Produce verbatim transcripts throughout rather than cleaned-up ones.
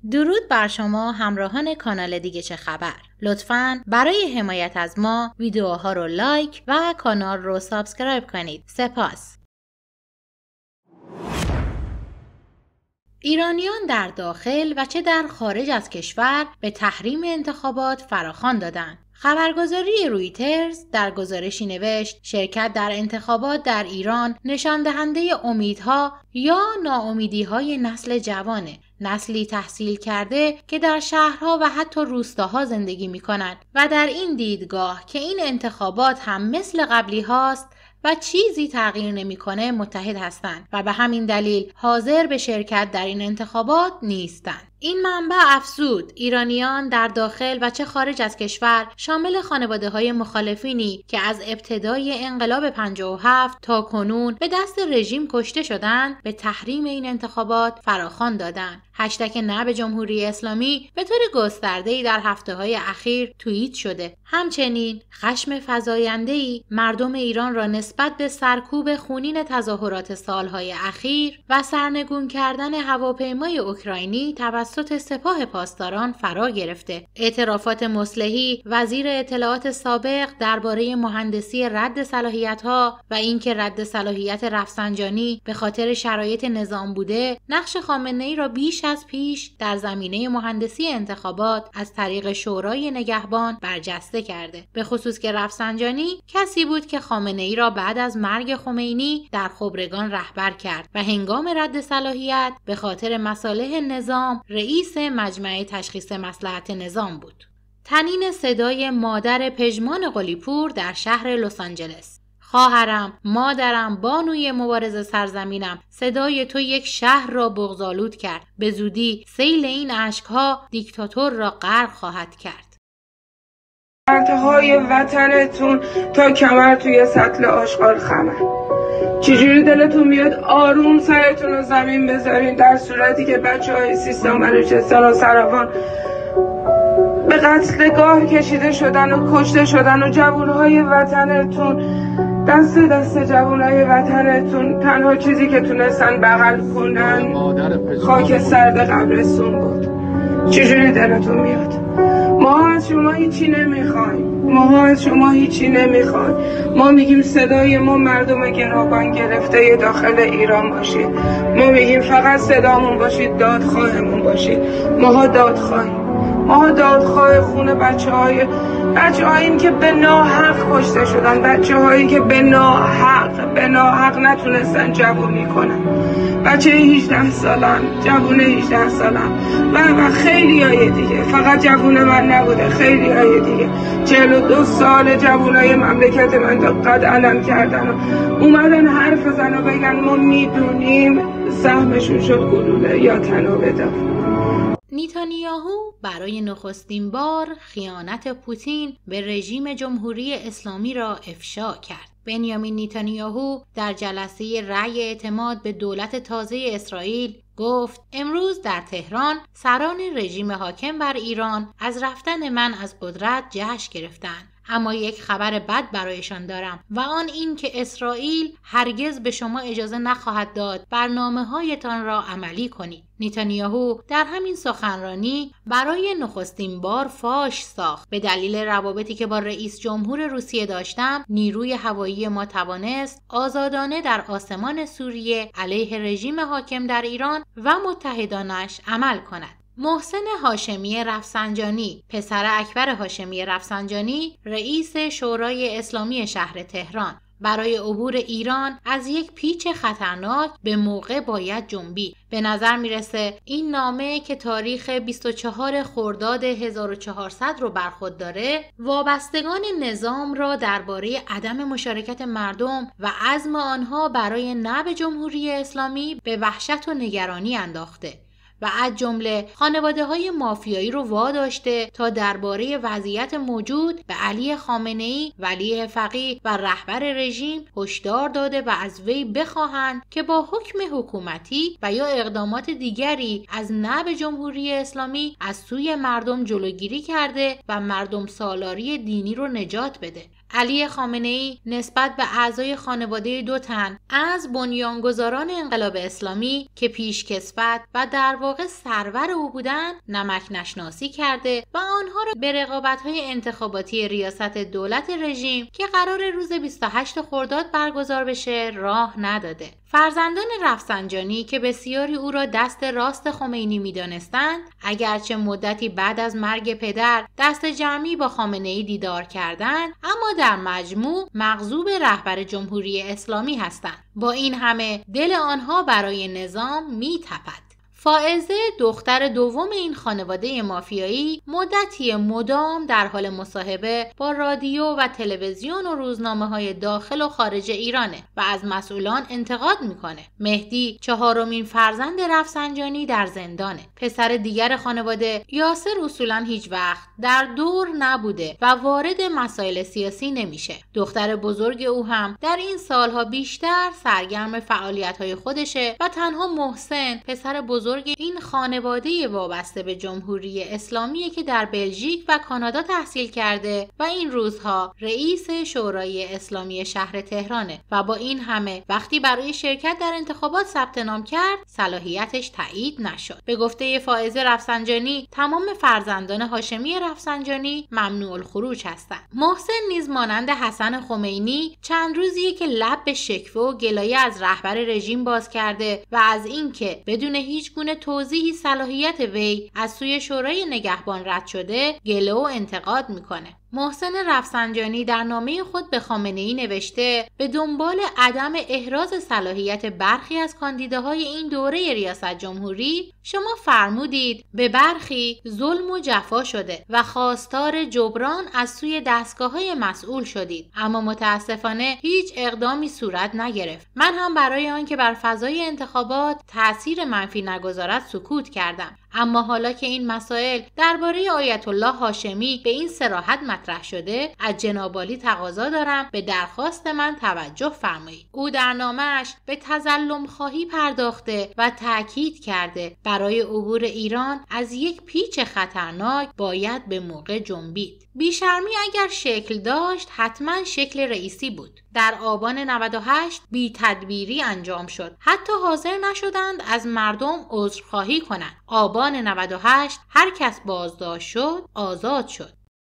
درود بر شما همراهان کانال دیگه چه خبر. لطفاً برای حمایت از ما ویدیوها رو لایک و کانال رو سابسکرایب کنید. سپاس. ایرانیان در داخل و چه در خارج از کشور به تحریم انتخابات فراخوان دادند. خبرگزاری رویترز در گزارشی نوشت شرکت در انتخابات در ایران نشان دهنده امیدها یا ناامیدی‌های نسل جوانه، نسلی تحصیل کرده که در شهرها و حتی روستاها زندگی می‌کنند و در این دیدگاه که این انتخابات هم مثل قبلی هاست و چیزی تغییر نمی‌کنه متحد هستند و به همین دلیل حاضر به شرکت در این انتخابات نیستند. این منبع افزود ایرانیان در داخل و چه خارج از کشور شامل خانواده‌های مخالفینی که از ابتدای انقلاب پنجاه و هفت تا کنون به دست رژیم کشته شدند به تحریم این انتخابات فراخوان دادند. هشتگ نه به جمهوری اسلامی به طور گسترده‌ای در هفته‌های اخیر توییت شده. همچنین خشم فزاینده‌ای مردم ایران را نسبت به سرکوب خونین تظاهرات سالهای اخیر و سرنگون کردن هواپیمای اوکراینی توسط سپاه پاسداران فرا گرفته. اعترافات مصلحی وزیر اطلاعات سابق درباره مهندسی رد صلاحیت‌ها و اینکه رد صلاحیت رفسنجانی به خاطر شرایط نظام بوده، نقش خامنه‌ای را بیش از پیش در زمینه مهندسی انتخابات از طریق شورای نگهبان برجسته کرده. به خصوص که رفسنجانی کسی بود که خامنه‌ای را بعد از مرگ خمینی در خبرگان رهبر کرد و هنگام رد صلاحیت به خاطر مصالح نظام رئیس مجمع تشخیص مصلحت نظام بود. تنین صدای مادر پژمان قلی‌پور در شهر لس آنجلس. خواهرم، مادرم، بانوی مبارز سرزمینم، صدای تو یک شهر را بغض‌آلود کرد. به زودی سیل این اشک‌ها دیکتاتور را غرق خواهد کرد. مردهای وطنتون تا کمر توی سطل آشغال خمن. چجوری دلتون میاد آروم سرتون رو زمین بذارین در صورتی که بچه های سیستان بلوچستان و سروان به قتلگاه کشیده شدن و کشته شدن و جوانهای وطنتون دست دست جوانهای وطنتون تنها چیزی که تونستن بغل کنن خاک سرد قبرستون بود. چجوری دلتون میاد؟ ما از شما هیچی نمیخوایم، ما از شما هیچی نمیخوایم. ما میگیم صدای ما مردم گروگان گرفته داخل ایران باشید. ما میگیم فقط صدامون باشید، دادخواهمون باشید. ماها دادخواهیم، ما دادخواه خون بچه های بچه هاییم که به ناحق کشته شدن، بچه هایی که به ناحق به ناحق نتونستن جوونی کنن، بچه هجده سالم، جوون هجده سالم و, و خیلی های دیگه. فقط جوون من نبوده، خیلی های دیگه. چهل و دو سال جوون های مملکت من قد علم کردن و اومدن حرف بزن و بگن ما میدونیم سهمشون شد گلوله یا تنابه دار. نیتانیاهو برای نخستین بار خیانت پوتین به رژیم جمهوری اسلامی را افشا کرد. بنیامین نیتانیاهو در جلسه رأی اعتماد به دولت تازه اسرائیل گفت امروز در تهران سران رژیم حاکم بر ایران از رفتن من از قدرت جشن گرفتند. اما یک خبر بد برایشان دارم و آن این که اسرائیل هرگز به شما اجازه نخواهد داد برنامه‌هایتان را عملی کنید. نیتانیاهو در همین سخنرانی برای نخستین بار فاش ساخت. به دلیل روابطی که با رئیس جمهور روسیه داشتم، نیروی هوایی ما توانست آزادانه در آسمان سوریه علیه رژیم حاکم در ایران و متحدانش عمل کند. محسن هاشمی رفسنجانی، پسر اکبر هاشمی رفسنجانی، رئیس شورای اسلامی شهر تهران، برای عبور ایران از یک پیچ خطرناک به موقع باید جنبید. به نظر میرسه این نامه که تاریخ بیست و چهارم خرداد هزار و چهارصد رو بر خود داره، وابستگان نظام را درباره عدم مشارکت مردم و عزم آنها برای نه به جمهوری اسلامی به وحشت و نگرانی انداخته و از جمله خانواده‌های مافیایی رو واداشته تا درباره وضعیت موجود به علی خامنه‌ای، ولی فقیه و رهبر رژیم هشدار داده و از وی بخواهند که با حکم حکومتی و یا اقدامات دیگری از نه به جمهوری اسلامی از سوی مردم جلوگیری کرده و مردم سالاری دینی رو نجات بده. علی خامنه‌ای نسبت به اعضای خانواده دو تن از بنیانگذاران انقلاب اسلامی که پیشکسوت و در واقع سرور او بودند نمک نشناسی کرده و آنها را به رقابت‌های انتخاباتی ریاست دولت رژیم که قرار روز بیست و هشتم خرداد برگزار بشه راه نداده. فرزندان رفسنجانی که بسیاری او را دست راست خمینی می‌دانستند، اگرچه مدتی بعد از مرگ پدر دست جمعی با خامنه‌ای دیدار کردند، اما در مجموع مغضوب رهبر جمهوری اسلامی هستند. با این همه دل آنها برای نظام می‌تپد. فائزه دختر دوم این خانواده مافیایی مدتی مدام در حال مصاحبه با رادیو و تلویزیون و روزنامه‌های داخل و خارج ایرانه و از مسئولان انتقاد میکنه. مهدی چهارمین فرزند رفسنجانی در زندانه. پسر دیگر خانواده یاسر اصولاً هیچ وقت در دور نبوده و وارد مسائل سیاسی نمیشه. دختر بزرگ او هم در این سالها بیشتر سرگرم فعالیت‌های خودشه و تنها محسن پسر بزرگ این خانواده وابسته به جمهوری اسلامی که در بلژیک و کانادا تحصیل کرده و این روزها رئیس شورای اسلامی شهر تهرانه و با این همه وقتی برای شرکت در انتخابات ثبت نام کرد صلاحیتش تایید نشد. به گفته فائزه رفسنجانی تمام فرزندان هاشمی رفسنجانی ممنوع الخروج هستند. محسن نیز مانند حسن خمینی چند روزیه که لب به شکوه و گلایه از رهبر رژیم باز کرده و از اینکه بدون هیچ گونه توضیحی صلاحیت وی از سوی شورای نگهبان رد شده گله و انتقاد میکنه. محسن رفسنجانی در نامه خود به خامنه‌ای نوشته به دنبال عدم احراز صلاحیت برخی از کاندیداهای این دوره ریاست جمهوری شما فرمودید به برخی ظلم و جفا شده و خواستار جبران از سوی دستگاه‌های مسئول شدید، اما متاسفانه هیچ اقدامی صورت نگرفت. من هم برای آنکه بر فضای انتخابات تأثیر منفی نگذارد سکوت کردم، اما حالا که این مسائل درباره آیت الله هاشمی به این صراحت مطرح شده از جناب عالی تقاضا دارم به درخواست من توجه فرمایید. او در نامه‌اش به تظلم خواهی پرداخته و تاکید کرده برای عبور ایران از یک پیچ خطرناک باید به موقع جنبید. بیشرمی اگر شکل داشت حتما شکل رئیسی بود. در آبان نود و هشت بی تدبیری انجام شد. حتی حاضر نشدند از مردم عذرخواهی کنند. آبان نود و هشت هر کس بازداشت شد آزاد شد.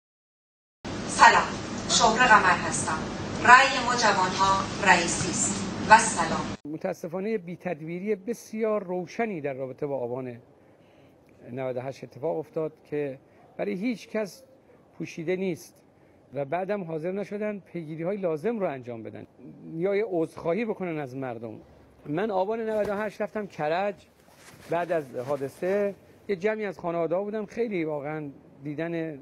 سلام، شهره قمر هستم. رأی ما جوانها رئیسی است. و سلام. متاسفانه بی تدبیری بسیار روشنی در رابطه با آبان نود و هشت اتفاق افتاد که برای هیچ کس پوشیده نیست و بعدم حاضر نشدن پیگیری های لازم رو انجام بدن یا یه عذرخواهی بکنن از مردم. من آبان نود و هشت رفتم کرج بعد از حادثه، یه جمعی از خانواده ها بودم. خیلی واقعا دیدن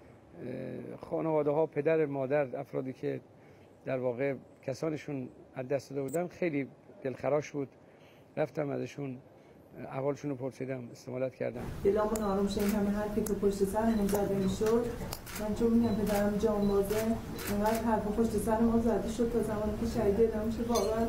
خانواده ها، پدر، مادر، افرادی که در واقع کسانشون از دست داده بودن خیلی دلخراش بود. رفتم ازشون احوالشون رو پرسیدم، استمالت کردم. دلمون آروم شد. همه حرفی که پشت سرمون زده میشد، من چون میگم پدرم جانبازه انقدر حرف پشت سر ما زده شد تا زمانی که شهید اعلام شد واقعا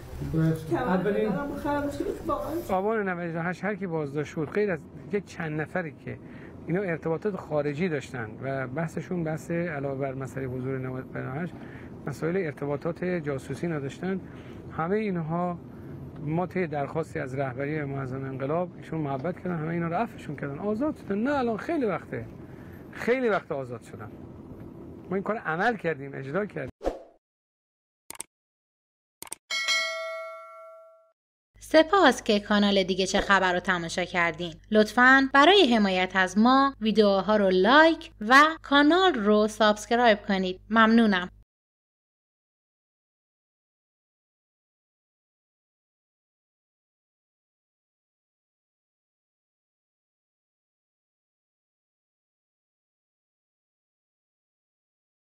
اولین خراب شد. واقعا آبان نود و هشت هر کی بازداشت شد غیر از یک چند نفری که اینا ارتباطات خارجی داشتن و بحثشون بحث علاوه بر مسئله حضور نود و هشت مسائل ارتباطات جاسوسی نداشتن، همه اینها ما طی درخواستی از رهبری معظم انقلاب ایشون محبت کردن، همه اینا رو عفوشون کردن، آزاد شدن. نه الان خیلی وقته خیلی وقت آزاد شدن. ما این کار عمل کردیم، اجرا کردیم. سپاس که کانال دیگه چه خبر رو تماشا کردین. لطفاً برای حمایت از ما ویدیوها رو لایک و کانال رو سابسکرایب کنید. ممنونم.